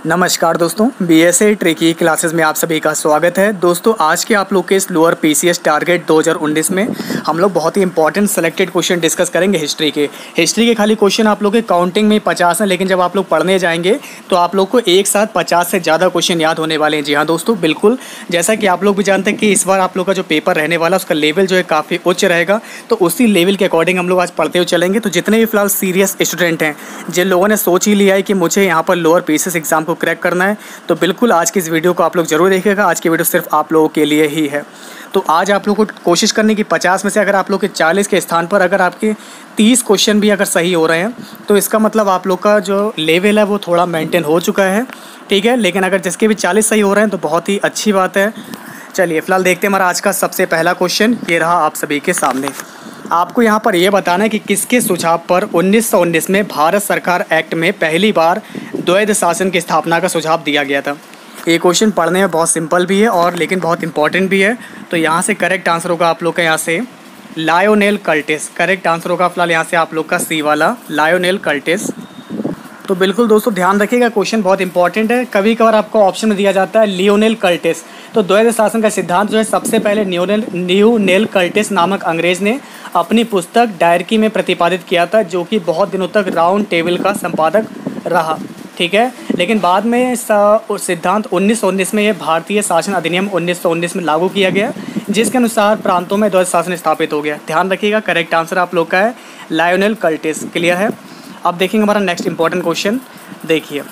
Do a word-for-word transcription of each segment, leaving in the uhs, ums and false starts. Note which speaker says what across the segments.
Speaker 1: नमस्कार दोस्तों, BSA tricky classes में आप सभी का स्वागत है। दोस्तों आज के आप लोग के इस लोअर पीसीएस टारगेट दो हज़ार उन्नीस में हम लोग बहुत ही इंपॉर्टेंट सेलेक्टेड क्वेश्चन डिस्कस करेंगे हिस्ट्री के। हिस्ट्री के खाली क्वेश्चन आप लोग के काउंटिंग में पचास हैं, लेकिन जब आप लोग पढ़ने जाएंगे तो आप लोग को एक साथ पचास से ज़्यादा क्वेश्चन याद होने वाले हैं। जी हाँ दोस्तों, बिल्कुल जैसा कि आप लोग भी जानते हैं कि इस बार आप लोग का जो पेपर रहने वाला उसका लेवल जो है काफ़ी उच्च रहेगा, तो उसी लेवल के अकॉर्डिंग हम लोग आज पढ़ते हुए चलेंगे। तो जितने भी फिलहाल सीरियस स्टूडेंट हैं, जिन लोगों ने सोच ही लिया है कि मुझे यहाँ पर लोअर पीसीएस एग्जाम को क्रैक करना है, तो बिल्कुल आज की इस वीडियो को आप लोग ज़रूर देखिएगा। आज की वीडियो सिर्फ आप लोगों के लिए ही है। तो आज आप लोग को कोशिश करने की पचास में से अगर आप लोग के चालीस के स्थान पर अगर आपके तीस क्वेश्चन भी अगर सही हो रहे हैं, तो इसका मतलब आप लोग का जो लेवल है वो थोड़ा मेंटेन हो चुका है, ठीक है। लेकिन अगर जिसके भी चालीस सही हो रहे हैं तो बहुत ही अच्छी बात है। चलिए फिलहाल देखते हैं हमारा आज का सबसे पहला क्वेश्चन। ये रहा आप सभी के सामने। आपको यहाँ पर यह बताना है कि किसके सुझाव पर उन्नीस सौ उन्नीस में भारत सरकार एक्ट में पहली बार द्वैध शासन की स्थापना का सुझाव दिया गया था। ये क्वेश्चन पढ़ने में बहुत सिंपल भी है और लेकिन बहुत इंपॉर्टेंट भी है। तो यहाँ से करेक्ट आंसर होगा आप लोग का यहाँ से लायोनेल कर्टिस। करेक्ट आंसर होगा फिलहाल यहाँ से आप लोग का सी वाला लायोनेल कर्टिस। तो बिल्कुल दोस्तों ध्यान रखिएगा, क्वेश्चन बहुत इंपॉर्टेंट है। कभी कभार आपको ऑप्शन में दिया जाता है लियोनेल कर्टिस। तो द्वैध शासन का सिद्धांत जो है सबसे पहले न्यूनेल लियोनेल कर्टिस नामक अंग्रेज़ ने अपनी पुस्तक डायरकी में प्रतिपादित किया था, जो कि बहुत दिनों तक राउंड टेबल का संपादक रहा, ठीक है। लेकिन बाद में सिद्धांत उन्नीस सौ उन्नीस में यह भारतीय शासन अधिनियम उन्नीस सौ उन्नीस में लागू किया गया, जिसके अनुसार प्रांतों में द्वैध शासन स्थापित हो गया। ध्यान रखिएगा, करेक्ट आंसर आप लोग का है लायोनेल कर्टिस। क्लियर है। अब देखेंगे हमारा नेक्स्ट इंपॉर्टेंट क्वेश्चन। देखिए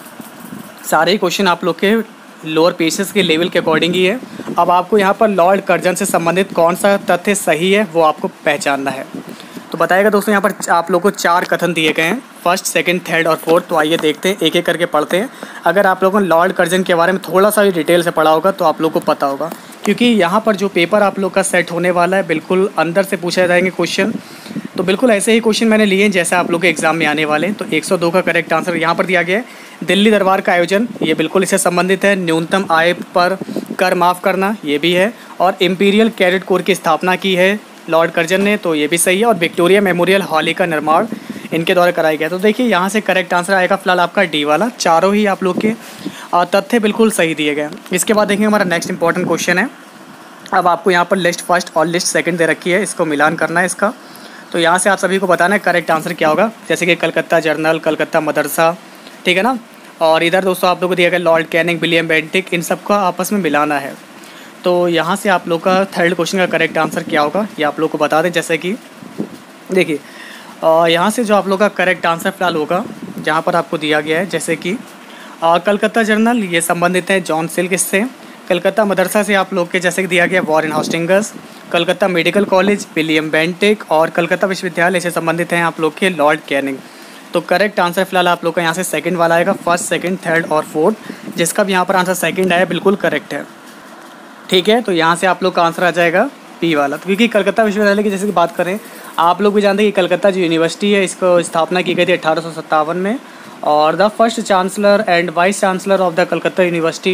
Speaker 1: सारे क्वेश्चन आप लोग के लोअर पीसीएस के लेवल के अकॉर्डिंग ही है। अब आपको यहाँ पर लॉर्ड कर्जन से संबंधित कौन सा तथ्य सही है वो आपको पहचानना है। तो बताइएगा दोस्तों, यहाँ पर आप लोगों को चार कथन दिए गए हैं, फर्स्ट, सेकंड, थर्ड और फोर्थ। तो आइए देखते हैं, एक एक करके पढ़ते हैं। अगर आप लोगों ने लॉर्ड कर्जन के बारे में थोड़ा सा भी डिटेल से पढ़ा होगा तो आप लोग को पता होगा, क्योंकि यहाँ पर जो पेपर आप लोग का सेट होने वाला है बिल्कुल अंदर से पूछे जाएंगे क्वेश्चन। तो बिल्कुल ऐसे ही क्वेश्चन मैंने लिए हैं जैसे आप लोग के एग्जाम में आने वाले हैं। तो एक सौ दो का करेक्ट आंसर यहाँ पर दिया गया है। दिल्ली दरबार का आयोजन, ये बिल्कुल इससे संबंधित है। न्यूनतम आय पर कर माफ़ करना, ये भी है। और इम्पीरियल कैडेट कोर की स्थापना की है लॉर्ड कर्जन ने, तो ये भी सही है। और विक्टोरिया मेमोरियल हॉल का निर्माण इनके द्वारा कराया गया। तो देखिए यहाँ से करेक्ट आंसर आएगा फिलहाल आपका डी वाला। चारों ही आप लोग के तथ्य बिल्कुल सही दिए गए। इसके बाद देखेंगे हमारा नेक्स्ट इंपॉर्टेंट क्वेश्चन है। अब आपको यहाँ पर लिस्ट फर्स्ट और लिस्ट सेकंड दे रखी है, इसको मिलान करना है इसका। तो यहाँ से आप सभी को बताना है करेक्ट आंसर क्या होगा, जैसे कि कलकत्ता जर्नल, कलकत्ता मदरसा, ठीक है ना। और इधर दोस्तों आप लोग को दिया गया लॉर्ड कैनिंग, विलियम बेंटिक, इन सब का आपस में मिलाना है। तो यहाँ से आप लोग का थर्ड क्वेश्चन का करेक्ट आंसर क्या होगा ये आप लोग को बता दें। जैसे कि देखिए यहाँ से जो आप लोग का करेक्ट आंसर फिलहाल होगा, जहाँ पर आपको दिया गया है, जैसे कि कलकत्ता जर्नल ये संबंधित है जॉन सिल्क से। कलकत्ता मदरसा से आप लोग के जैसे कि दिया गया Warren Hastings. Calcutta medical college William Bentinck. और कलकत्ता विश्वविद्यालय से संबंधित हैं आप लोग के लॉर्ड कैनिंग। तो करेक्ट आंसर फिलहाल आप लोग का यहाँ से सेकंड वाला आएगा, फर्स्ट, सेकंड, थर्ड और फोर्थ, जिसका भी यहाँ पर आंसर सेकंड आया बिल्कुल करेक्ट है, ठीक है। तो यहाँ से आप लोग का आंसर आ जाएगा पी वाला। तो क्योंकि कलकत्ता विश्वविद्यालय की जैसे कि बात करें, आप लोग भी जानते हैं कि कलकत्ता जो यूनिवर्सिटी है इसको स्थापना की गई थी अठारह सौ सत्तावन में। और the first chancellor and vice chancellor of the Calcutta university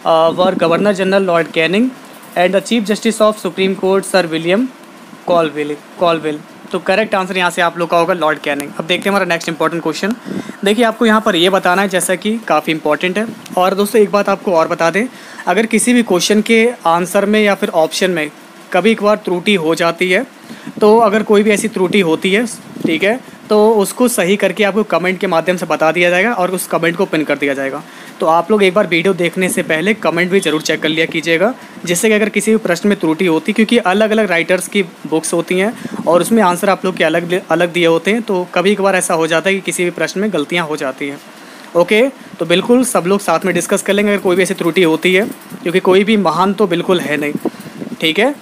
Speaker 1: were governor general Lord Canning and the chief justice of supreme court sir William Colvile Colvile तो करेक्ट आंसर यहाँ से आप लोग का होगा लॉर्ड कैनिंग। अब देखते हैं हमारा नेक्स्ट इंपॉर्टेंट क्वेश्चन। देखिए आपको यहाँ पर ये बताना है, जैसा कि काफ़ी इंपॉर्टेंट है। और दोस्तों एक बात आपको और बता दें, अगर किसी भी क्वेश्चन के आंसर में या फिर ऑप्शन में कभी एक बार त्रुटि हो जाती है, तो अगर कोई भी ऐसी त्रुटि होती है, ठीक है, तो उसको सही करके आपको कमेंट के माध्यम से बता दिया जाएगा और उस कमेंट को पिन कर दिया जाएगा। तो आप लोग एक बार वीडियो देखने से पहले कमेंट भी ज़रूर चेक कर लिया कीजिएगा, जिससे कि अगर किसी भी प्रश्न में त्रुटि होती, क्योंकि अलग अलग राइटर्स की बुक्स होती हैं और उसमें आंसर आप लोग के अलग अलग दिए होते हैं, तो कभी कभार ऐसा हो जाता है कि किसी भी प्रश्न में गलतियाँ हो जाती हैं। ओके, तो बिल्कुल सब लोग साथ में डिस्कस कर लेंगे अगर कोई भी ऐसी त्रुटि होती है, क्योंकि कोई भी महान तो बिल्कुल है नहीं, ठीक है।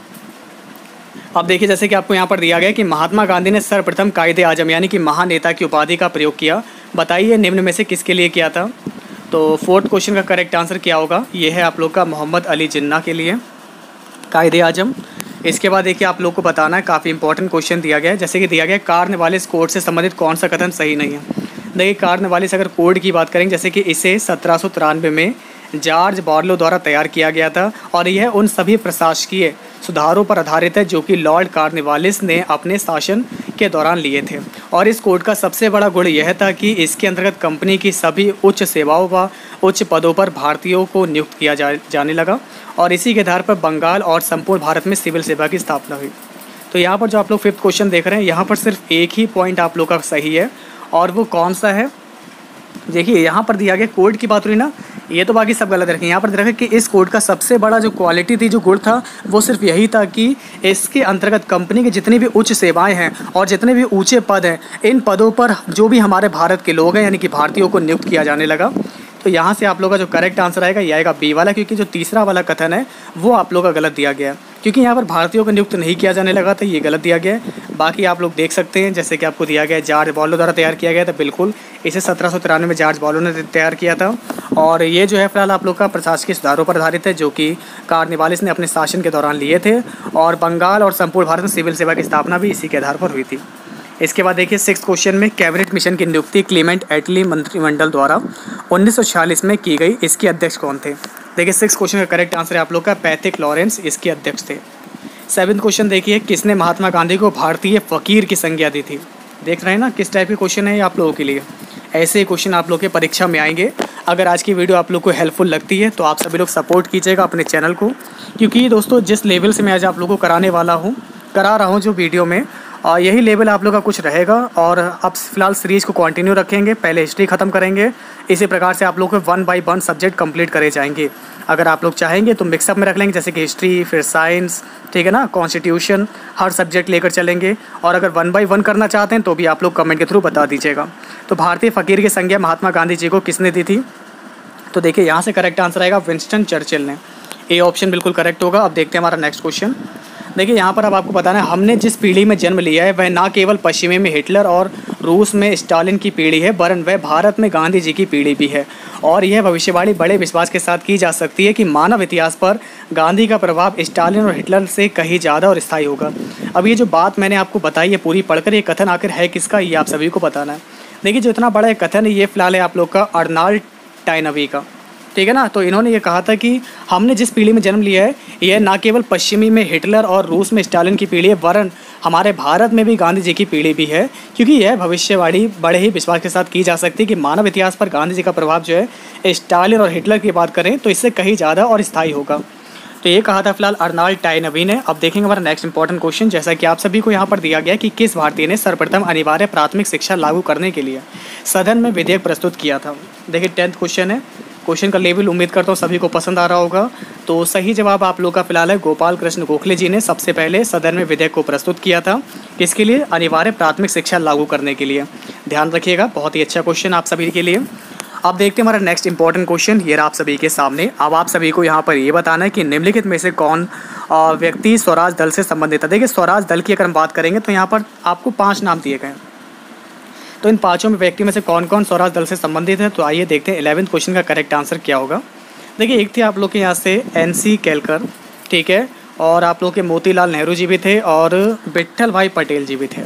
Speaker 1: अब देखिए जैसे कि आपको यहाँ पर दिया गया कि महात्मा गांधी ने सर्वप्रथम कायदे आजम यानी कि महानेता की उपाधि का प्रयोग किया, बताइए निम्न में से किसके लिए किया था। तो फोर्थ क्वेश्चन का करेक्ट आंसर क्या होगा, ये है आप लोग का मोहम्मद अली जिन्ना के लिए कायदे आजम। इसके बाद देखिए आप लोग को बताना है, काफ़ी इंपॉर्टेंट क्वेश्चन दिया गया है, जैसे कि दिया गया कार्नवालिस कोड से संबंधित कौन सा कथन सही नहीं है। देखिए कार्नवालिस अगर कोड की बात करेंगे, जैसे कि इसे सत्रह सौ तिरानवे में जॉर्ज बार्लो द्वारा तैयार किया गया था और यह उन सभी प्रशासकीय सुधारों पर आधारित है जो कि लॉर्ड कॉर्नवालिस ने अपने शासन के दौरान लिए थे। और इस कोड का सबसे बड़ा गुण यह था कि इसके अंतर्गत कंपनी की सभी उच्च सेवाओं व उच्च पदों पर भारतीयों को नियुक्त किया जा, जाने लगा और इसी के आधार पर बंगाल और संपूर्ण भारत में सिविल सेवा की स्थापना हुई। तो यहाँ पर जो आप लोग फिफ्थ क्वेश्चन देख रहे हैं, यहाँ पर सिर्फ एक ही पॉइंट आप लोग का सही है और वो कौन सा है? देखिए यहाँ पर दिया गया कोड की बात हुई ना, ये तो बाकी सब गलत रखें। यहाँ पर रखें कि इस कोड का सबसे बड़ा जो क्वालिटी थी, जो गुण था, वो सिर्फ यही था कि इसके अंतर्गत कंपनी की जितनी भी उच्च सेवाएं हैं और जितने भी ऊंचे पद हैं, इन पदों पर जो भी हमारे भारत के लोग हैं यानी कि भारतीयों को नियुक्त किया जाने लगा। तो यहाँ से आप लोग का जो करेक्ट आंसर आएगा ये आएगा बी वाला, क्योंकि जो तीसरा वाला कथन है वो आप लोग का गलत दिया गया है, क्योंकि यहाँ पर भारतीयों को नियुक्त नहीं किया जाने लगा था, ये गलत दिया गया है। बाकी आप लोग देख सकते हैं जैसे कि आपको दिया गया है जॉर्ज बार्लो द्वारा तैयार किया गया था, बिल्कुल इसे सत्रह सौ तिरानवे में जॉर्ज बार्लो ने तैयार किया था। और ये जो है फिलहाल आप लोग का प्रशासकीय सुधारों पर आधारित है जो कि कॉर्नवालिस ने अपने शासन के दौरान लिए थे और बंगाल और संपूर्ण भारत में सिविल सेवा की स्थापना भी इसी के आधार पर हुई थी। इसके बाद देखिए सिक्स क्वेश्चन में कैबिनेट मिशन की नियुक्ति क्लीमेंट एटली मंत्रिमंडल द्वारा उन्नीस सौ छियालीस में की गई, इसके अध्यक्ष कौन थे? देखिए सिक्स क्वेश्चन का करेक्ट आंसर है आप लोग का पैथिक लॉरेंस इसके अध्यक्ष थे। सेवन्थ क्वेश्चन देखिए किसने महात्मा गांधी को भारतीय फ़कीर की संज्ञा दी थी? देख रहे हैं ना किस टाइप के क्वेश्चन है ये आप लोगों के लिए। ऐसे क्वेश्चन आप लोग के परीक्षा में आएंगे। अगर आज की वीडियो आप लोग को हेल्पफुल लगती है तो आप सभी लोग सपोर्ट कीजिएगा अपने चैनल को, क्योंकि दोस्तों जिस लेवल से मैं आज आप लोगों को कराने वाला हूँ करा रहा हूँ जो वीडियो में, और यही लेवल आप लोग का कुछ रहेगा। और अब फिलहाल सीरीज़ को कंटिन्यू रखेंगे, पहले हिस्ट्री ख़त्म करेंगे, इसी प्रकार से आप लोग को one by one subject complete करे जाएंगे। अगर आप लोग चाहेंगे तो मिक्सअप में रख लेंगे, जैसे कि हिस्ट्री, फिर साइंस, ठीक है ना, कॉन्स्टिट्यूशन, हर सब्जेक्ट लेकर चलेंगे। और अगर वन बाय वन करना चाहते हैं तो भी आप लोग कमेंट के थ्रू बता दीजिएगा। तो भारतीय फ़कीर की संज्ञा महात्मा गांधी जी को किसने दी थी? तो देखिए यहाँ से करेक्ट आंसर आएगा विंस्टन चर्चिल ने, ए ऑप्शन बिल्कुल करेक्ट होगा। अब देखते हैं हमारा नेक्स्ट क्वेश्चन। देखिए यहाँ पर अब आपको बताना है, हमने जिस पीढ़ी में जन्म लिया है वह ना केवल पश्चिमी में हिटलर और रूस में स्टालिन की पीढ़ी है, वरन वह भारत में गांधी जी की पीढ़ी भी है। और यह भविष्यवाणी बड़े विश्वास के साथ की जा सकती है कि मानव इतिहास पर गांधी का प्रभाव स्टालिन और हिटलर से कहीं ज़्यादा और स्थायी होगा। अब ये जो बात मैंने आपको बताई है पूरी पढ़कर, ये कथन आखिर है किसका, ये आप सभी को बताना है। देखिए जो इतना बड़ा कथन है ये फिलहाल है आप लोग का अर्नाल्ड टाइनवी का, ठीक है ना। तो इन्होंने ये कहा था कि हमने जिस पीढ़ी में जन्म लिया है यह ना केवल पश्चिमी में हिटलर और रूस में स्टालिन की पीढ़ी है, वरन हमारे भारत में भी गांधी जी की पीढ़ी भी है, क्योंकि यह भविष्यवाणी बड़े ही विश्वास के साथ की जा सकती है कि मानव इतिहास पर गांधी जी का प्रभाव जो है स्टालिन और हिटलर की बात करें तो इससे कहीं ज़्यादा और स्थायी होगा। तो ये कहा था फिलहाल अर्नाल्ड टाइनवी ने। अब देखेंगे हमारा नेक्स्ट इंपॉर्टेंट क्वेश्चन, जैसा कि आप सभी को यहाँ पर दिया गया कि किस भारतीय ने सर्वप्रथम अनिवार्य प्राथमिक शिक्षा लागू करने के लिए सदन में विधेयक प्रस्तुत किया था? देखिए टेंथ क्वेश्चन है, क्वेश्चन का लेवल उम्मीद करता हूँ सभी को पसंद आ रहा होगा। तो सही जवाब आप लोग का फिलहाल है गोपाल कृष्ण गोखले जी ने सबसे पहले सदन में विधेयक को प्रस्तुत किया था। किसके लिए? अनिवार्य प्राथमिक शिक्षा लागू करने के लिए। ध्यान रखिएगा, बहुत ही अच्छा क्वेश्चन आप सभी के लिए। अब देखते हैं हमारा नेक्स्ट इंपॉर्टेंट क्वेश्चन, ये रहा आप सभी के सामने। अब आप सभी को यहाँ पर ये बताना है कि निम्नलिखित में से कौन व्यक्ति स्वराज दल से संबंधित है। देखिए स्वराज दल की अगर हम बात करेंगे तो यहाँ पर आपको पाँच नाम दिए गए, तो इन पांचों में व्यक्ति में से कौन कौन स्वराज दल से संबंधित है। तो आइए देखते हैं इलेवेंथ क्वेश्चन का करेक्ट आंसर क्या होगा। देखिए एक थे आप लोग के यहाँ से एन सी केलकर, ठीक है, और आप लोग के मोतीलाल नेहरू जी भी थे और विट्ठल भाई पटेल जी भी थे।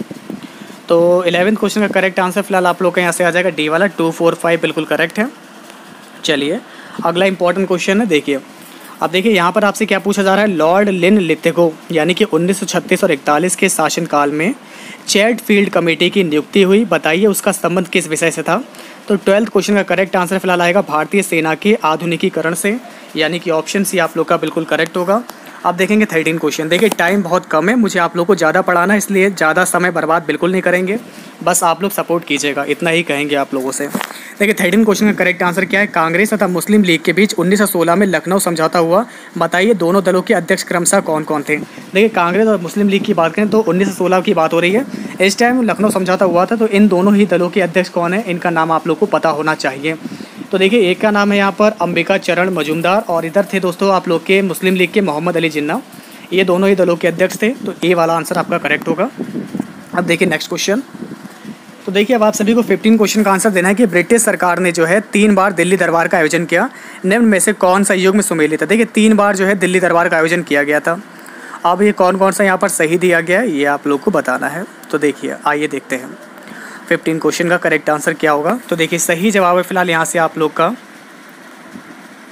Speaker 1: तो इलेवेंथ क्वेश्चन का करेक्ट आंसर फिलहाल आप लोग के यहाँ से आ जाएगा डी वाला, टू फोर फाइव बिल्कुल करेक्ट है। चलिए अगला इंपॉर्टेंट क्वेश्चन है, देखिए अब देखिए यहाँ पर आपसे क्या पूछा जा रहा है। लॉर्ड लिनलिथगो यानी कि उन्नीस सौ छत्तीस और इकतालीस के शासनकाल में चैटफील्ड कमेटी की नियुक्ति हुई, बताइए उसका संबंध किस विषय से था। तो ट्वेल्थ क्वेश्चन का करेक्ट आंसर फिलहाल आएगा भारतीय सेना के आधुनिकीकरण से, यानी कि ऑप्शन सी आप लोग का बिल्कुल करेक्ट होगा। अब देखेंगे थर्टीन क्वेश्चन। देखिए टाइम बहुत कम है, मुझे आप लोग को ज़्यादा पढ़ाना है, इसलिए ज़्यादा समय बर्बाद बिल्कुल नहीं करेंगे, बस आप लोग सपोर्ट कीजिएगा, इतना ही कहेंगे आप लोगों से। देखिए थर्टीन क्वेश्चन का करेक्ट आंसर क्या है। कांग्रेस तथा मुस्लिम लीग के बीच उन्नीस सौ सोलह में लखनऊ समझौता हुआ, बताइए दोनों दलों के अध्यक्ष क्रमशः कौन कौन थे। देखिए कांग्रेस और मुस्लिम लीग की बात करें तो उन्नीस सौ सोलह की बात हो रही है, इस टाइम लखनऊ समझौता हुआ था। तो इन दोनों ही दलों के अध्यक्ष कौन है, इनका नाम आप लोग को पता होना चाहिए। तो देखिए एक का नाम है यहाँ पर अंबिका चरण मजूमदार, और इधर थे दोस्तों आप लोग के मुस्लिम लीग के मोहम्मद अली जिन्ना, ये दोनों ही दलों के अध्यक्ष थे। तो ए वाला आंसर आपका करेक्ट होगा। अब देखिए नेक्स्ट क्वेश्चन। तो देखिए अब आप सभी को फिफ्टीन क्वेश्चन का आंसर देना है कि ब्रिटिश सरकार ने जो है तीन बार दिल्ली दरबार का आयोजन किया, निम्न में से कौन सा युग में सुमेलित है। देखिए तीन बार जो है दिल्ली दरबार का आयोजन किया गया था। अब ये कौन कौन सा यहाँ पर सही दिया गया है ये आप लोग को बताना है। तो देखिए आइए देखते हैं फिफ्टीन क्वेश्चन का करेक्ट आंसर क्या होगा। तो देखिए सही जवाब है फिलहाल यहाँ से आप लोग का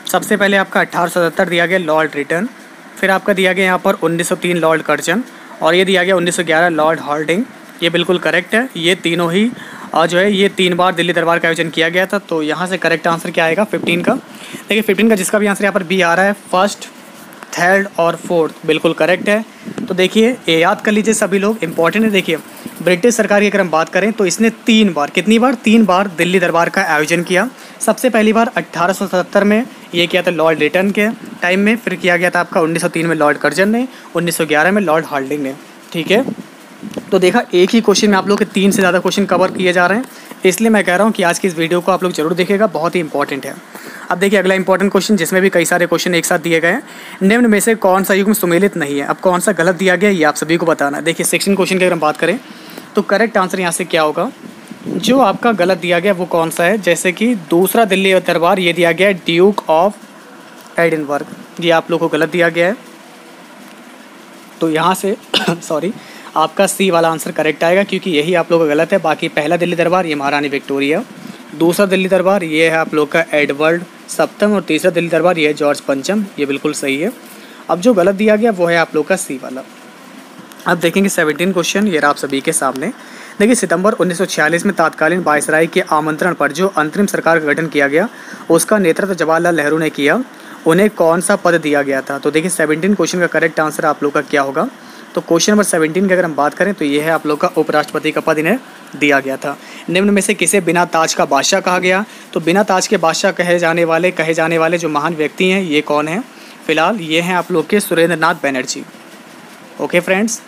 Speaker 1: सबसे पहले आपका अट्ठारह सौ सत्तर दिया गया लॉर्ड रिटन, फिर आपका दिया गया यहाँ पर उन्नीस सौ तीन लॉर्ड कर्जन, और ये दिया गया उन्नीस सौ ग्यारह लॉर्ड हॉर्डिंग। ये बिल्कुल करेक्ट है। ये तीनों ही और जो है ये तीन बार दिल्ली दरबार का आयोजन किया गया था। तो यहाँ से करेक्ट आंसर क्या आएगा फिफ्टीन का। देखिए फिफ्टीन का जिसका भी आंसर यहाँ पर बी आ रहा है, फर्स्ट, थर्ड और फोर्थ बिल्कुल करेक्ट है। तो देखिए ये याद कर लीजिए सभी लोग, इंपॉर्टेंट है। देखिए ब्रिटिश सरकार की अगर हम बात करें तो इसने तीन बार, कितनी बार, तीन बार दिल्ली दरबार का आयोजन किया। सबसे पहली बार अट्ठारह सौ सत्तर में ये किया था लॉर्ड रिटन के टाइम में, फिर किया गया था आपका उन्नीस सौ तीन में लॉर्ड कर्जन ने, उन्नीस सौ ग्यारह में लॉर्ड हॉर्डिंग ने। ठीक है, तो देखा एक ही क्वेश्चन में आप लोग के तीन से ज़्यादा क्वेश्चन कवर किए जा रहे हैं, इसलिए मैं कह रहा हूँ कि आज की इस वीडियो को आप लोग जरूर देखिएगा, बहुत ही इंपॉर्टेंट है। अब देखिए अगला इंपॉर्टेंट क्वेश्चन जिसमें भी कई सारे क्वेश्चन एक साथ दिए गए हैं, निम्न में से कौन सा युग्म सुमेलित नहीं है। अब कौन सा गलत दिया गया ये आप सभी को बताना है। देखिए सिक्सटीन क्वेश्चन की अगर हम बात करें तो करेक्ट आंसर यहाँ से क्या होगा, जो आपका गलत दिया गया वो कौन सा है। जैसे कि दूसरा दिल्ली दरबार ये दिया गया है ड्यूक ऑफ एडिनबर्ग, ये आप लोग को गलत दिया गया है। तो यहाँ से सॉरी आपका सी वाला आंसर करेक्ट आएगा, क्योंकि यही आप लोग का गलत है। बाकी पहला दिल्ली दरबार ये महारानी विक्टोरिया, दूसरा दिल्ली दरबार ये है आप लोग का एडवर्ड सप्तम, और तीसरा दिल्ली दरबार ये है जॉर्ज पंचम, ये बिल्कुल सही है। अब जो गलत दिया गया वो है आप लोग का सी वाला। अब देखेंगे सेवनटीन क्वेश्चन, ये रहा आप सभी के सामने। देखिए सितंबर उन्नीस सौ छियालीस में तत्कालीन वायसराय के आमंत्रण पर जो अंतरिम सरकार का गठन किया गया उसका नेतृत्व जवाहरलाल नेहरू ने किया, उन्हें कौन सा पद दिया गया था। तो देखिए सेवनटीन क्वेश्चन का करेक्ट आंसर आप लोग का क्या होगा। तो क्वेश्चन नंबर सेवनटीन की अगर हम बात करें तो ये है आप लोग का उपराष्ट्रपति का पद इन्हें दिया गया था। निम्न में से किसे बिना ताज का बादशाह कहा गया। तो बिना ताज के बादशाह कहे जाने वाले कहे जाने वाले जो महान व्यक्ति हैं ये कौन है, फिलहाल ये हैं आप लोग के सुरेंद्र नाथ बनर्जी। ओके फ्रेंड्स,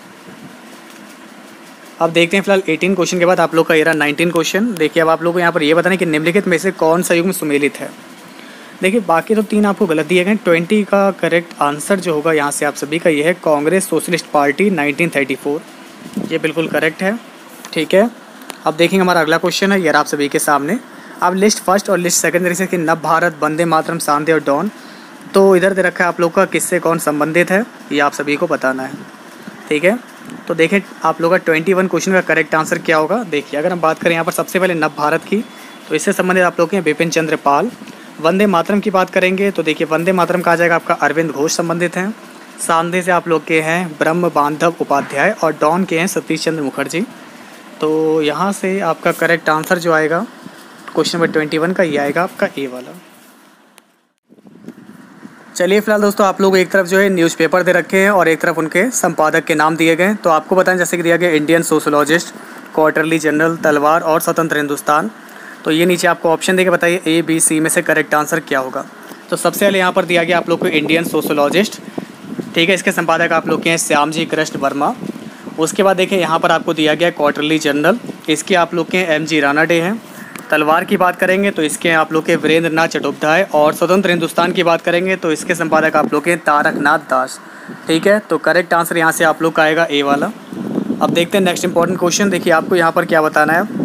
Speaker 1: अब देखते हैं फिलहाल एटीन क्वेश्चन के बाद आप लोग का ये रहा नाइनटीन क्वेश्चन। देखिए अब आप लोग को यहाँ पर ये बताना है कि निम्नलिखित में से कौन सा युग्म सुमेलित है। देखिए बाकी तो तीन आपको गलत दिए गए। ट्वेंटी का करेक्ट आंसर जो होगा यहाँ से आप सभी का ये है Congress socialist party nineteen thirty four, ये बिल्कुल करेक्ट है। ठीक है, अब देखेंगे हमारा अगला क्वेश्चन है, ये आप सभी के सामने। अब लिस्ट फर्स्ट और लिस्ट सेकंड तरीके से कि नव भारत, वंदे मातरम, शांति और डॉन, तो इधर दे रखा है आप लोग का किससे कौन संबंधित है ये आप सभी को बताना है। ठीक है, तो देखें आप लोग का ट्वेंटी वन क्वेश्चन का करेक्ट आंसर क्या होगा। देखिए अगर हम बात करें यहाँ पर सबसे पहले नव भारत की, तो इससे संबंधित आप लोग के बिपिन चंद्र पाल। वंदे मातरम की बात करेंगे तो देखिए वंदे मातरम का आ जाएगा आपका अरविंद घोष संबंधित हैं। शांति से आप लोग के हैं ब्रह्म बांधव उपाध्याय, और डॉन के हैं सतीश चंद्र मुखर्जी। तो यहाँ से आपका करेक्ट आंसर जो आएगा क्वेश्चन नंबर ट्वेंटी वन का ये आएगा आपका ए वाला। चलिए फिलहाल दोस्तों आप लोग एक तरफ जो है न्यूज़पेपर दे रखे हैं और एक तरफ उनके संपादक के नाम दिए गए। तो आपको बताएं जैसे कि दिया गया इंडियन सोशोलॉजिस्ट, क्वार्टरली जनरल, तलवार और स्वतंत्र हिंदुस्तान। तो ये नीचे आपको ऑप्शन देके बताइए ए बी सी में से करेक्ट आंसर क्या होगा। तो सबसे पहले यहाँ पर दिया गया आप लोग को इंडियन सोशोलॉजिस्ट। ठीक है, इसके संपादक आप लोग के हैं श्याम जी कृष्ण वर्मा। उसके बाद देखिए यहाँ पर आपको दिया गया क्वार्टरली जनरल, इसके आप लोग के एम जी रानाडे हैं। तलवार की बात करेंगे तो इसके आप लोग के वीरेंद्र नाथ चट्टोपाध्याय, और स्वतंत्र हिंदुस्तान की बात करेंगे तो इसके संपादक आप लोग के तारक नाथ दास। ठीक है, तो करेक्ट आंसर यहाँ से आप लोग का आएगा ए वाला। अब देखते हैं नेक्स्ट इंपॉर्टेंट क्वेश्चन। देखिए आपको यहाँ पर क्या बताना है।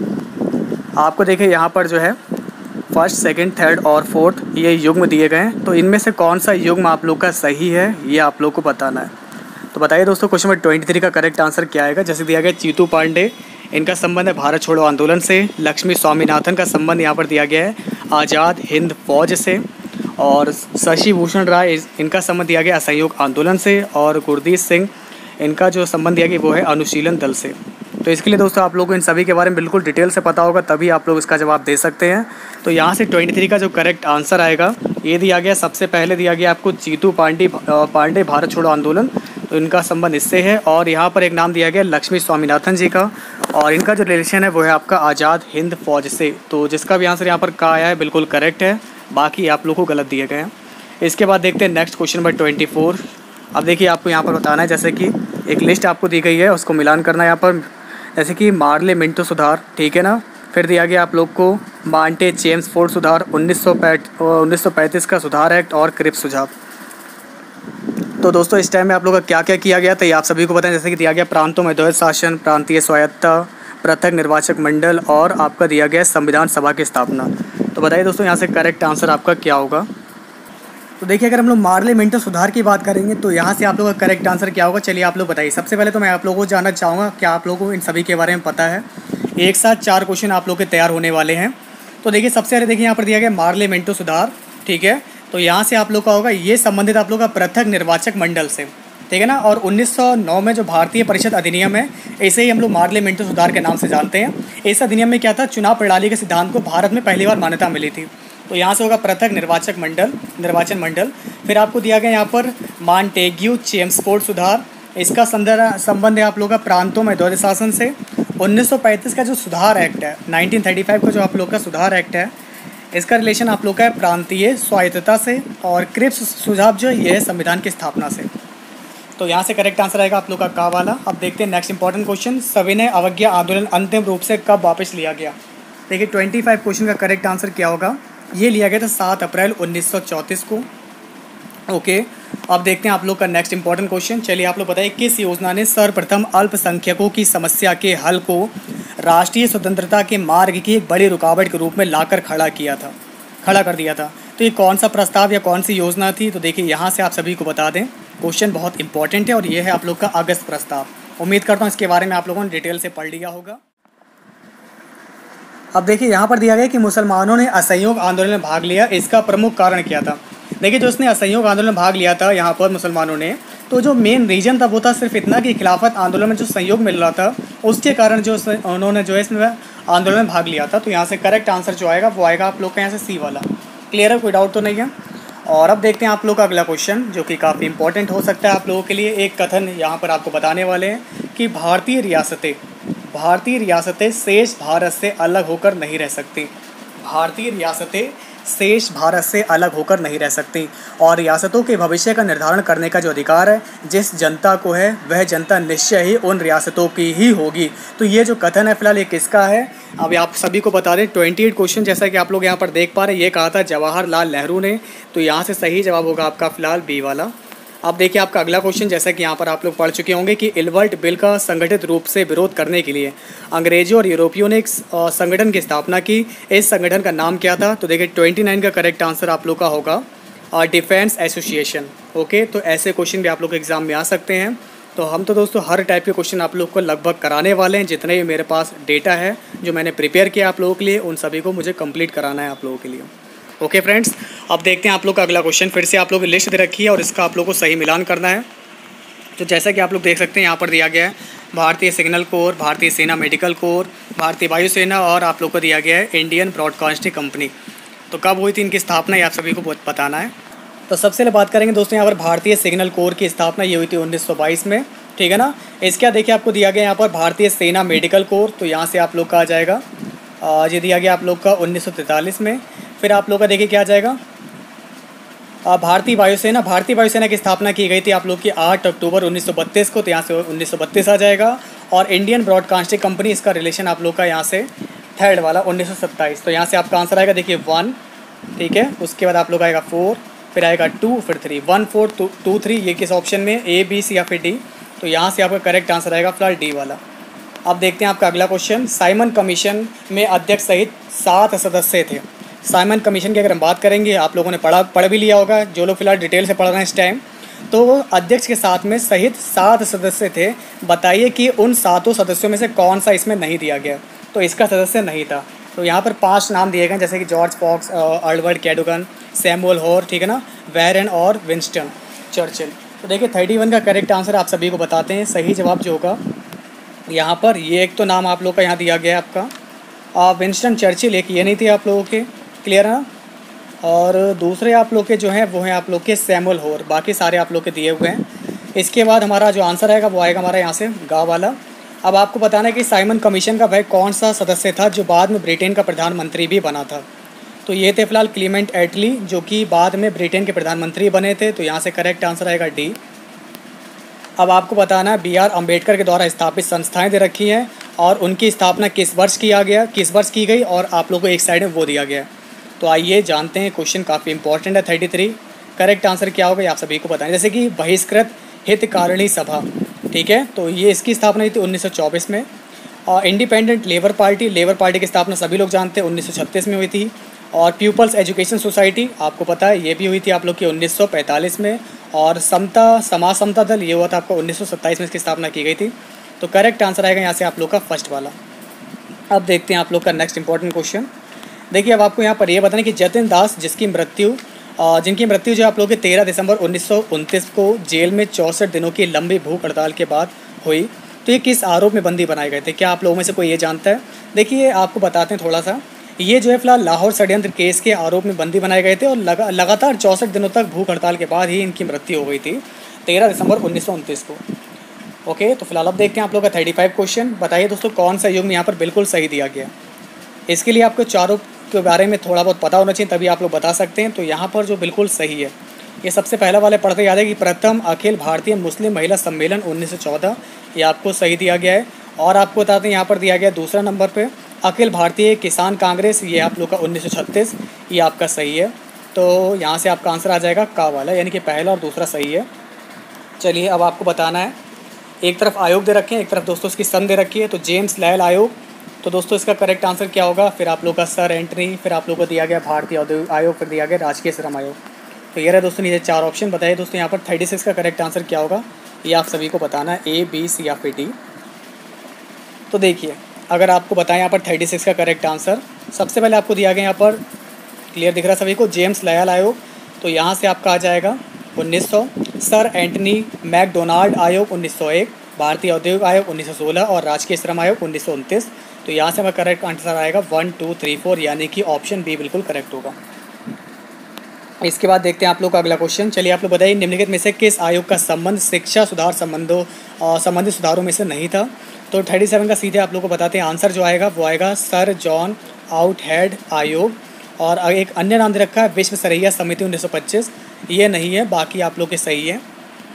Speaker 1: आपको देखिए यहाँ पर जो है फर्स्ट, सेकंड, थर्ड और फोर्थ ये युग्म दिए गए हैं, तो इनमें से कौन सा युग्म आप लोग का सही है ये आप लोग को बताना है। तो बताइए दोस्तों क्वेश्चन नंबर ट्वेंटी थ्री का करेक्ट आंसर क्या आएगा। जैसे दिया गया चीतू पांडे, इनका संबंध है भारत छोड़ो आंदोलन से। लक्ष्मी स्वामीनाथन का संबंध यहाँ पर दिया गया है आज़ाद हिंद फौज से। और शशि भूषण राय, इनका संबंध दिया गया असहयोग आंदोलन से। और गुरदीप सिंह, इनका जो संबंध दिया गया वो है अनुशीलन दल से। तो इसके लिए दोस्तों आप लोगों को इन सभी के बारे में बिल्कुल डिटेल से पता होगा, तभी आप लोग इसका जवाब दे सकते हैं। तो यहाँ से तेईस का जो करेक्ट आंसर आएगा ये दिया गया, सबसे पहले दिया गया आपको चीतू पांडे पांडे भारत छोड़ो आंदोलन, तो इनका संबंध इससे है। और यहाँ पर एक नाम दिया गया लक्ष्मी स्वामीनाथन जी का, और इनका जो रिलेशन है वो है आपका आज़ाद हिंद फौज से। तो जिसका भी आंसर यहाँ पर का आया है बिल्कुल करेक्ट है, बाकी आप लोग को गलत दिए गए हैं। इसके बाद देखते हैं next question number twenty four. अब देखिए आपको यहाँ पर बताना है, जैसे कि एक लिस्ट आपको दी गई है उसको मिलान करना है यहाँ पर। जैसे कि मार्ले मिंटो सुधार, ठीक है ना, फिर दिया गया आप लोग को मांटे चेम्सफोर्ड सुधार, उन्नीस सौ उन्नीस सौ पैंतीस का सुधार एक्ट और क्रिप्स सुझाव। तो दोस्तों इस टाइम में आप लोग का क्या क्या किया गया था ये आप सभी को बताएं। जैसे कि दिया गया प्रांतों में द्वैध शासन, प्रांतीय स्वायत्तता, पृथक निर्वाचक मंडल, और आपका दिया गया संविधान सभा की स्थापना। तो बताइए दोस्तों यहाँ से करेक्ट आंसर आपका क्या होगा। तो देखिए अगर हम लोग मार्ले मिंटो सुधार की बात करेंगे तो यहाँ से आप लोगों का करेक्ट आंसर क्या होगा, चलिए आप लोग बताइए। सबसे पहले तो मैं आप लोगों को जानना चाहूँगा क्या आप लोगों को इन सभी के बारे में पता है। एक साथ चार क्वेश्चन आप लोग के तैयार होने वाले हैं। तो देखिए सबसे पहले देखिए यहाँ पर दिया गया मार्ले मिंटो सुधार, ठीक है, तो यहाँ से आप लोग का होगा ये संबंधित आप लोग का पृथक निर्वाचक मंडल से, ठीक है ना। और उन्नीस सौ नौ में जो भारतीय परिषद अधिनियम है, इसे ही हम लोग मार्ले मिंटो सुधार के नाम से जानते हैं। इस अधिनियम में क्या था, चुनाव प्रणाली के सिद्धांत को भारत में पहली बार मान्यता मिली थी। तो यहाँ से होगा पृथक निर्वाचक मंडल, निर्वाचन मंडल। फिर आपको दिया गया यहाँ पर मॉन्टेग्यू चेम्सफोर्ड सुधार, इसका संदर्भ संबंध है आप लोग का प्रांतों में द्वैध शासन से। उन्नीस सौ पैंतीस का जो सुधार एक्ट है, नाइनटीन थर्टी फाइव का जो आप लोग का सुधार एक्ट है, इसका रिलेशन आप लोग का है प्रांतीय स्वायत्तता से। और क्रिप्स सुझाव जो है ये है संविधान की स्थापना से। तो यहाँ से करेक्ट आंसर आएगा आप लोग का का वाला। अब देखते हैं नेक्स्ट इंपॉर्टेंट क्वेश्चन, सविनय अवज्ञा आंदोलन अंतिम रूप से कब वापस लिया गया। देखिए पच्चीस क्वेश्चन का करेक्ट आंसर क्या होगा, ये लिया गया था सात अप्रैल उन्नीस सौ चौंतीस को। ओके, अब देखते हैं आप लोग का नेक्स्ट इंपॉर्टेंट क्वेश्चन। चलिए आप लोग बताइए, किस योजना ने सर्वप्रथम अल्पसंख्यकों की समस्या के हल को राष्ट्रीय स्वतंत्रता के मार्ग की एक बड़ी रुकावट के रूप में लाकर खड़ा किया था, खड़ा कर दिया था। तो ये कौन सा प्रस्ताव या कौन सी योजना थी। तो देखिए यहाँ से आप सभी को बता दें, क्वेश्चन बहुत इंपॉर्टेंट है और ये है आप लोग का अगस्त प्रस्ताव। उम्मीद करता हूँ इसके बारे में आप लोगों ने डिटेल से पढ़ लिया होगा। अब देखिए यहाँ पर दिया गया कि मुसलमानों ने असहयोग आंदोलन में भाग लिया, इसका प्रमुख कारण क्या था। देखिए जो उसने असहयोग आंदोलन में भाग लिया था यहाँ पर मुसलमानों ने, तो जो मेन रीजन था वो था सिर्फ इतना कि खिलाफत आंदोलन में जो सहयोग मिल रहा था उसके कारण जो उन्होंने जो है इसमें आंदोलन में भाग लिया था। तो यहाँ से करेक्ट आंसर जो आएगा वो आएगा आप लोग का यहाँ से सी वाला। क्लियर है, कोई डाउट तो नहीं है। और अब देखते हैं आप लोग का अगला क्वेश्चन, जो कि काफ़ी इंपॉर्टेंट हो सकता है आप लोगों के लिए। एक कथन यहाँ पर आपको बताने वाले हैं कि भारतीय रियासतें भारतीय रियासतें शेष भारत से अलग होकर नहीं रह सकती। भारतीय रियासतें शेष भारत से अलग होकर नहीं रह सकती और रियासतों के भविष्य का निर्धारण करने का जो अधिकार है जिस जनता को है, वह जनता निश्चय ही उन रियासतों की ही होगी। तो ये जो कथन है फिलहाल ये किसका है, अब आप सभी को बता दें। अट्ठाईस क्वेश्चन जैसा कि आप लोग यहाँ पर देख पा रहे हैं, ये कहा था जवाहरलाल नेहरू ने। तो यहाँ से सही जवाब होगा आपका फिलहाल बी वाला। अब देखिए आपका अगला क्वेश्चन, जैसा कि यहाँ पर आप लोग पढ़ चुके होंगे कि इलवर्ट बिल का संगठित रूप से विरोध करने के लिए अंग्रेजों और यूरोपियों ने एक संगठन की स्थापना की। इस संगठन का नाम क्या था। तो देखिए उनतीस का करेक्ट आंसर आप लोग का होगा डिफेंस एसोसिएशन। ओके, तो ऐसे क्वेश्चन भी आप लोग एग्जाम में आ सकते हैं। तो हम तो दोस्तों हर टाइप के क्वेश्चन आप लोग को लगभग कराने वाले हैं। जितने भी मेरे पास डेटा है जो मैंने प्रिपेयर किया आप लोगों के लिए, उन सभी को मुझे कंप्लीट कराना है आप लोगों के लिए। ओके फ्रेंड्स, अब देखते हैं आप लोग का अगला क्वेश्चन। फिर से आप लोग लिस्ट दे रखी है और इसका आप लोग को सही मिलान करना है। तो जैसा कि आप लोग देख सकते हैं यहाँ पर दिया गया है भारतीय सिग्नल कोर, भारतीय सेना मेडिकल कोर, भारतीय वायुसेना और आप लोग को दिया गया है इंडियन ब्रॉडकास्टिंग कंपनी। तो कब हुई थी इनकी स्थापना, ये आप सभी को बहुत बताना है। तो सबसे पहले बात करेंगे दोस्तों यहाँ पर भारतीय सिग्नल कोर की स्थापना ये हुई थी उन्नीस सौ बाईस में, ठीक है ना। इसके देखिए आपको दिया गया यहाँ पर भारतीय सेना मेडिकल कोर, तो यहाँ से आप लोग का आ जाएगा ये दिया गया आप लोग का उन्नीस सौ तैंतालीस में। फिर आप लोग का देखिए क्या आ जाएगा भारतीय वायुसेना। भारतीय वायुसेना की स्थापना की गई थी आप लोग की आठ अक्टूबर उन्नीस सौ बत्तीस को, तो यहाँ से उन्नीस सौ बत्तीस आ जाएगा। और इंडियन ब्रॉडकास्टिंग कंपनी, इसका रिलेशन आप लोग का यहाँ से थर्ड वाला उन्नीस सौ सत्ताईस। तो यहाँ से आपका आंसर आएगा देखिए वन, ठीक है। उसके बाद आप लोग आएगा फोर, फिर आएगा टू, फिर three. One four two two three ये किस ऑप्शन में, ए बी सी या फिर डी। तो यहाँ से आपका करेक्ट आंसर आएगा फिलहाल डी वाला। अब देखते हैं आपका अगला क्वेश्चन। साइमन कमीशन में अध्यक्ष सहित सात सदस्य थे। साइमन कमीशन की अगर हम बात करेंगे, आप लोगों ने पढ़ा पढ़ भी लिया होगा, जो लोग फिलहाल डिटेल से पढ़ रहे हैं इस टाइम। तो अध्यक्ष के साथ में सहित सात सदस्य थे। बताइए कि उन सातों सदस्यों में से कौन सा इसमें नहीं दिया गया। तो इसका सदस्य नहीं था। तो यहाँ पर पांच नाम दिए गए जैसे कि George Fox, Albert Cadogan, Samuel Hoare, ठीक है ना, वेरन और विंस्टन चर्चिल। तो देखिए थर्टी वन का करेक्ट आंसर आप सभी को बताते हैं। सही जवाब जो होगा यहाँ पर, ये एक तो नाम आप लोग का यहाँ दिया गया है आपका विंस्टन चर्चिल, एक ये नहीं थे आप लोगों के, क्लियर है ना। और दूसरे आप लोग के जो हैं वो हैं आप लोग के सैमुअल हॉर, बाकी सारे आप लोग के दिए हुए हैं। इसके बाद हमारा जो आंसर आएगा वो आएगा हमारा यहाँ से गा वाला। अब आपको बताना है कि साइमन कमीशन का वह कौन सा सदस्य था जो बाद में ब्रिटेन का प्रधानमंत्री भी बना था। तो ये थे फिलहाल क्लीमेंट एटली, जो कि बाद में ब्रिटेन के प्रधानमंत्री बने थे। तो यहाँ से करेक्ट आंसर आएगा डी। अब आपको बताना है बी आर अम्बेडकर के द्वारा स्थापित संस्थाएं दे रखी हैं और उनकी स्थापना किस वर्ष किया गया किस वर्ष की गई, और आप लोगों को एक साइड में वो दिया गया। तो आइए जानते हैं, क्वेश्चन काफ़ी इंपॉर्टेंट है। थर्टी थ्री करेक्ट आंसर क्या होगा ये आप सभी को बताएं। जैसे कि बहिष्कृत हितकारिणी सभा, ठीक है, तो ये इसकी स्थापना हुई थी उन्नीस सौ चौबीस में। और independent labour party, labour party की स्थापना सभी लोग जानते हैं उन्नीस सौ छत्तीस में हुई थी। और पीपल्स एजुकेशन सोसाइटी आपको पता है ये भी हुई थी आप लोग की उन्नीस सौ पैंतालीस में। और समता समाज समता दल ये हुआ था आपको उन्नीस सौ सत्ताईस में इसकी स्थापना की गई थी। तो करेक्ट आंसर आएगा यहाँ से आप लोग का फर्स्ट वाला। अब देखते हैं आप लोग का नेक्स्ट इंपॉर्टेंट क्वेश्चन। देखिए अब आपको यहाँ पर ये बताना कि जतिन दास जिसकी मृत्यु और जिनकी मृत्यु जो आप लोगों के तेरह दिसंबर उन्नीस सौ उनतीस को जेल में चौंसठ दिनों की लंबी भूख हड़ताल के बाद हुई। तो ये किस आरोप में बंदी बनाए गए थे? क्या आप लोगों में से कोई ये जानता है? देखिए आपको बताते हैं थोड़ा सा। ये जो है फिलहाल लाहौर षड्यंत्र केस के आरोप में बंदी बनाए गए थे और लगा लगातार चौंसठ दिनों तक भूख हड़ताल के बाद ही इनकी मृत्यु हो गई थी तेरह दिसंबर उन्नीस सौ उनतीस को। ओके, तो फिलहाल अब देखते हैं आप लोग का थर्टी फाइव क्वेश्चन। बताइए दोस्तों कौन सा युग्म यहाँ पर बिल्कुल सही दिया गया। इसके लिए आपको चारों के बारे में थोड़ा बहुत पता होना चाहिए, तभी आप लोग बता सकते हैं। तो यहाँ पर जो बिल्कुल सही है, ये सबसे पहला वाले पढ़ते याद है कि प्रथम अखिल भारतीय मुस्लिम महिला सम्मेलन उन्नीस सौ चौदह, ये आपको सही दिया गया है। और आपको बताते हैं यहाँ पर दिया गया दूसरा नंबर पे अखिल भारतीय किसान कांग्रेस, ये आप लोग का उन्नीस सौ छत्तीस, ये आपका सही है। तो यहाँ से आपका आंसर आ जाएगा का वाला, यानी कि पहला और दूसरा सही है। चलिए अब आपको बताना है, एक तरफ आयोग दे रखे हैं, एक तरफ दोस्तों इसकी सन दे रखी है। तो जेम्स लायल आयोग, तो दोस्तों इसका करेक्ट आंसर क्या होगा? फिर आप लोग का सर एंटनी, फिर आप लोग को दिया गया भारतीय औद्योगिक आयोग, फिर दिया गया राजकीय श्रम आयोग। तो ये रहा दोस्तों नीचे चार ऑप्शन। बताइए दोस्तों यहाँ पर थर्टी सिक्स का करेक्ट आंसर क्या होगा? ये आप सभी को बताना है, ए बी सी या फिर डी। तो देखिए अगर आपको बताएं यहाँ पर थर्टी सिक्स का करेक्ट आंसर, सबसे पहले आपको दिया गया यहाँ पर क्लियर दिख रहा है सभी को, जेम्स लायल आयोग। तो यहाँ से आपका आ जाएगा उन्नीस सौ, सर एंटनी मैकडोनाल्ड आयोग उन्नीस सौ एक, भारतीय औद्योगिक आयोग उन्नीस सौ सोलह और राजकीय श्रम आयोग उन्नीस सौ उनतीस। तो यहाँ से हमारा करेक्ट आंसर आएगा वन टू थ्री फोर, यानी कि ऑप्शन बी बिल्कुल करेक्ट होगा। इसके बाद देखते हैं आप लोग का अगला क्वेश्चन। चलिए आप लोग बताइए निम्नलिखित में से किस आयोग का संबंध शिक्षा सुधार संबंधों संबंधित सुधारों में से नहीं था? तो थर्टी सेवन का सीधे आप लोग को बताते हैं आंसर जो आएगा वो आएगा सर जॉन आउटहेड आयोग। और एक अन्य नाम दे रखा है विश्व सरैया समिति उन्नीस सौ पच्चीस, ये नहीं है, बाकी आप लोग के सही है।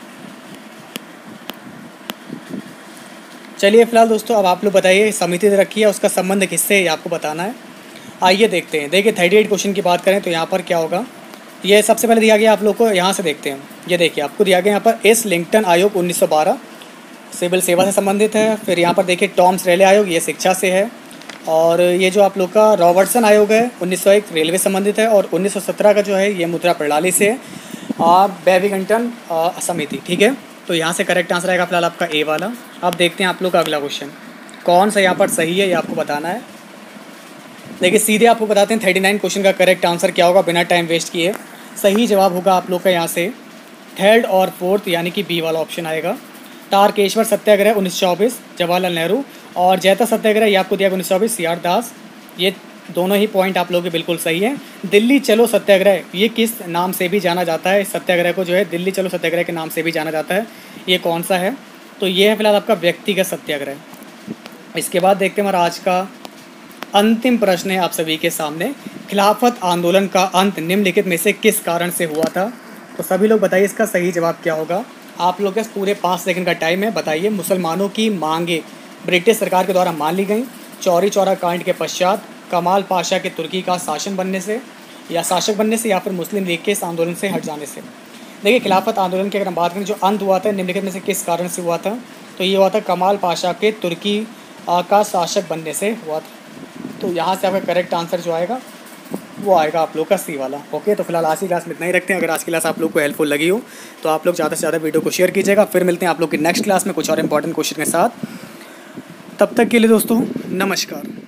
Speaker 1: चलिए फिलहाल दोस्तों अब आप लोग बताइए समिति दे रखी है, उसका संबंध किससे है ये आपको बताना है। आइए देखते हैं। देखिए थर्टी एट क्वेश्चन की बात करें तो यहाँ पर क्या होगा, ये सबसे पहले दिया गया आप लोग को, यहाँ से देखते हैं। ये देखिए आपको दिया गया यहाँ पर एस लिंकटन आयोग उन्नीस सौ बारह, सिविल सेवा से संबंधित है। फिर यहाँ पर देखिए टॉम्स रेले आयोग, ये शिक्षा से है। और ये जो आप लोग का रॉबर्टसन आयोग है उन्नीस सौ एक, रेलवे संबंधित है। और उन्नीस सौ सत्रह का जो है ये मुद्रा प्रणाली से है। और बेबिंगटन समिति, ठीक है। तो यहाँ से करेक्ट आंसर आएगा फिलहाल आपका ए वाला। अब देखते हैं आप लोग का अगला क्वेश्चन, कौन सा यहाँ पर सही है ये आपको बताना है। देखिए सीधे आपको बताते हैं थर्टी नाइन क्वेश्चन का करेक्ट आंसर क्या होगा बिना टाइम वेस्ट किए। सही जवाब होगा आप लोग का यहाँ से थर्ड और फोर्थ, यानी कि बी वाला ऑप्शन आएगा। तारकेश्वर सत्याग्रह उन्नीस सौ चौबीस जवाहरलाल नेहरू, और जैता सत्याग्रह ये आपको दिया उन्नीस सौ चौबीस सी आर दास, ये दोनों ही पॉइंट आप लोग के बिल्कुल सही हैं। दिल्ली चलो सत्याग्रह ये किस नाम से भी जाना जाता है? सत्याग्रह को जो है दिल्ली चलो सत्याग्रह के नाम से भी जाना जाता है, ये कौन सा है? तो ये है फिलहाल आपका व्यक्तिगत सत्याग्रह। इसके बाद देखते हैं हमारा आज का अंतिम प्रश्न है आप सभी के सामने, खिलाफत आंदोलन का अंत निम्नलिखित में से किस कारण से हुआ था? तो सभी लोग बताइए इसका सही जवाब क्या होगा। आप लोग के पूरे पाँच सेकंड का टाइम है, बताइए। मुसलमानों की मांगे ब्रिटिश सरकार के द्वारा मान ली गई, चौरी चौरा कांड के पश्चात, कमाल पाशा के तुर्की का शासन बनने से या शासक बनने से, या फिर मुस्लिम लीग के इस आंदोलन से हट जाने से। देखिए खिलाफत आंदोलन की अगर हम बात करें जो अंत हुआ था निम्नलिखित में से किस कारण से हुआ था, तो ये हुआ था कमाल पाशा के तुर्की का शासक बनने से हुआ था। तो यहाँ से आपका करेक्ट आंसर जो आएगा वो आएगा आप लोग का सी वाला। ओके, तो फिलहाल आज की क्लास में इतना ही रखते हैं। अगर आज की क्लास आप लोग को हेल्पफुल लगी हो तो आप लोग ज़्यादा से ज़्यादा वीडियो को शेयर कीजिएगा। फिर मिलते हैं आप लोग की नेक्स्ट क्लास में कुछ और इंपॉर्टेंट क्वेश्चन के साथ। तब तक के लिए दोस्तों नमस्कार।